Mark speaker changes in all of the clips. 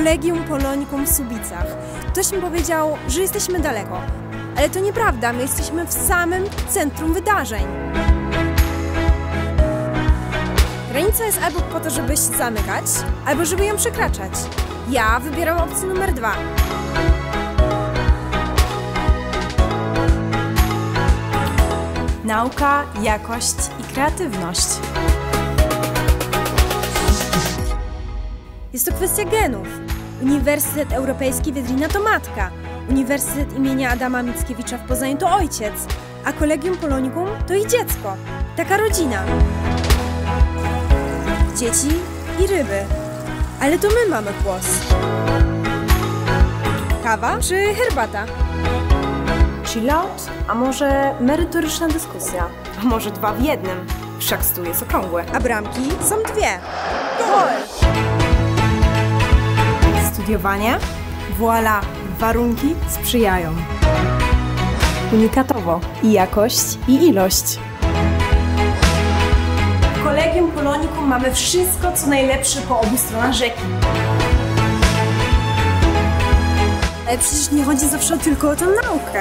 Speaker 1: Collegium Polonicum w Słubicach. Ktoś mi powiedział, że jesteśmy daleko. Ale to nieprawda, my jesteśmy w samym centrum wydarzeń. Granica jest albo po to, żeby się zamykać, albo żeby ją przekraczać. Ja wybieram opcję numer 2.
Speaker 2: Nauka, jakość i kreatywność.
Speaker 1: Jest to kwestia genów. Uniwersytet Europejski Wiedrina to matka. Uniwersytet imienia Adama Mickiewicza w Poznaniu to ojciec. A Collegium Polonicum to ich dziecko. Taka rodzina. Dzieci i ryby. Ale to my mamy głos. Kawa czy herbata?
Speaker 2: Chill out? A może merytoryczna dyskusja? A może 2 w 1? Wszak stół jest okrągły.
Speaker 1: A bramki są 2. Gol!
Speaker 2: Studiowanie? Voila! Warunki sprzyjają. Unikatowo. I jakość, i ilość. W Collegium Polonicum mamy wszystko, co najlepsze po obu stronach rzeki.
Speaker 1: Ale przecież nie chodzi zawsze tylko o tę naukę.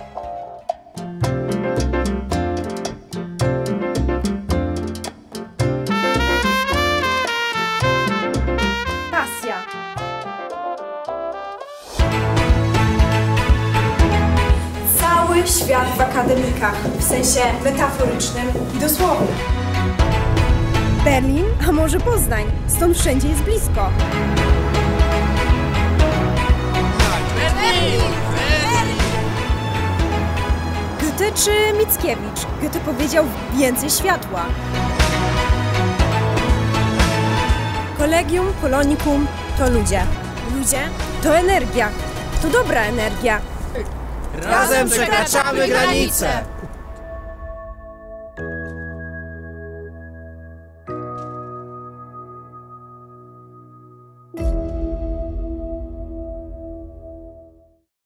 Speaker 1: Pasja.
Speaker 2: Cały świat w akademikach, w sensie metaforycznym i dosłownym.
Speaker 1: Berlin, a może Poznań. Stąd wszędzie jest blisko. Goethe czy Mickiewicz? Goethe powiedział więcej światła. Collegium Polonicum to ludzie. Ludzie to energia. To dobra energia.
Speaker 3: Razem przekraczamy granice!